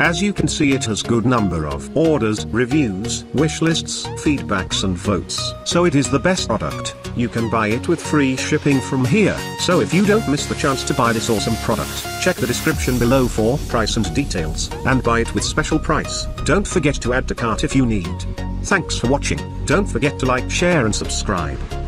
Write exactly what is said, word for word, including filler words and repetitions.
As you can see, it has good number of orders, reviews, wish lists, feedbacks and votes. So it is the best product. You can buy it with free shipping from here. So if you don't miss the chance to buy this awesome product, check the description below for price and details, and buy it with special price. Don't forget to add to cart if you need. Thanks for watching. Don't forget to like, share and subscribe.